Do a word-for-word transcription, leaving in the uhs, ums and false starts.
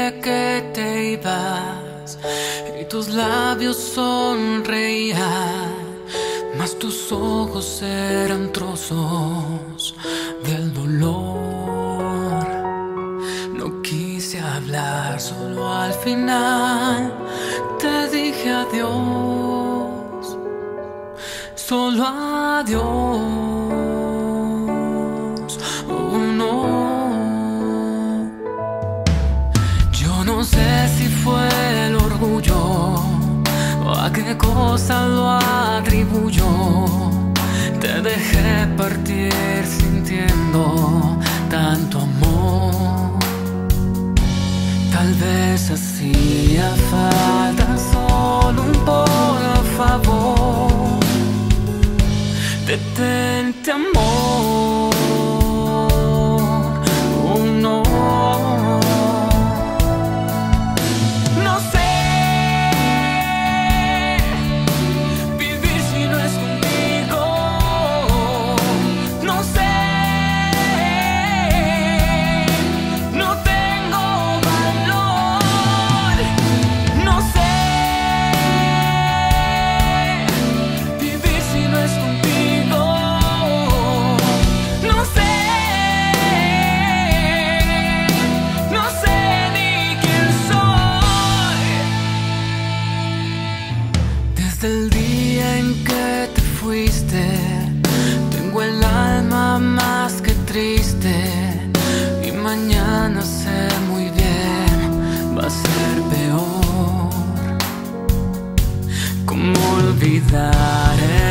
dije que te ibas y tus labios sonreían, mas tus ojos eran trozos del dolor. No quise hablar, solo al final te dije adiós, solo adiós. Oh no. No sé si fue el orgullo o a qué cosa lo atribuyo. Te dejé partir sintiendo tanto amor. Tal vez hacía falta solo un por favor. Detente, amor. Oh no. Desde el día en que te fuiste, tengo el alma más que triste. Y mañana sé muy bien, va a ser peor. ¿Cómo olvidar